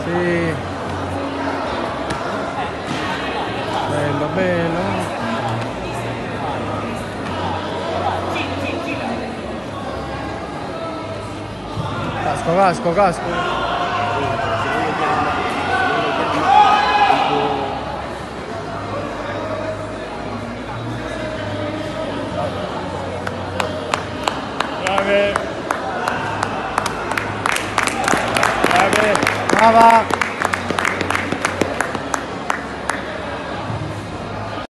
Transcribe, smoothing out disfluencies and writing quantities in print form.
Sì. Bello, bello. Casco, casco, casco. Brave. Brava.